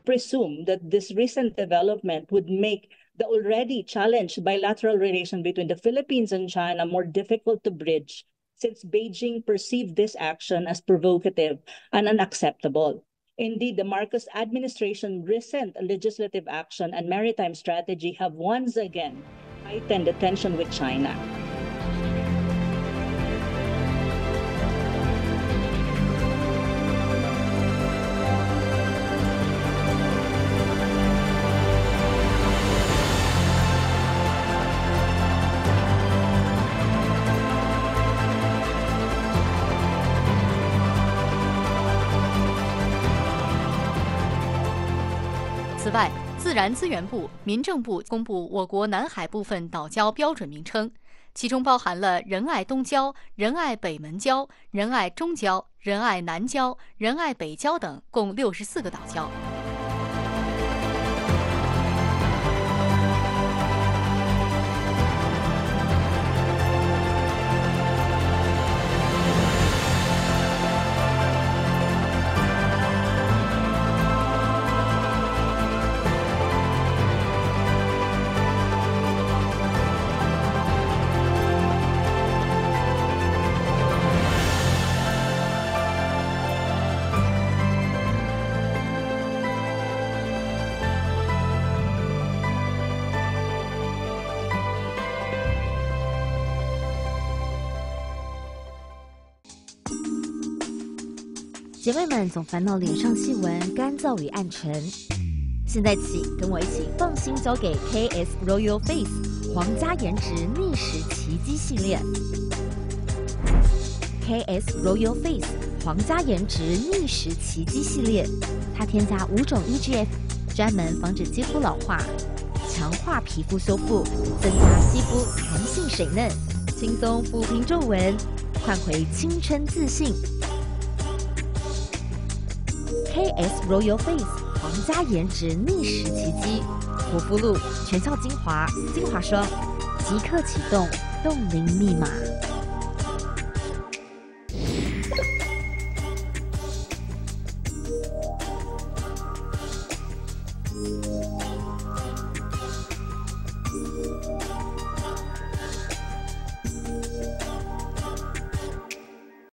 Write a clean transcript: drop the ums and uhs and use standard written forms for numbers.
presume that this recent development would make the already challenged bilateral relation between the Philippines and China more difficult to bridge, since Beijing perceived this action as provocative and unacceptable. Indeed, the Marcos administration's recent legislative action and maritime strategy have once again heightened the tension with China. 此外，自然资源部、民政部公布我国南海部分岛礁标准名称，其中包含了仁爱东礁、仁爱北门礁、仁爱中礁、仁爱南礁、仁爱北礁等共64个岛礁。 姐妹们总烦恼脸上细纹干燥与暗沉，现在起跟我一起放心交给 KS Royal Face 皇家颜值逆时奇迹系列。KS Royal Face 皇家颜值逆时奇迹系列，它添加5种 EGF， 专门防止肌肤老化，强化皮肤修复，增加肌肤弹性水嫩，轻松抚平皱纹，换回青春自信。 KS Royal Face 皇家颜值逆时奇迹，护肤露、全效精华、精华霜，即刻启动冻龄密码。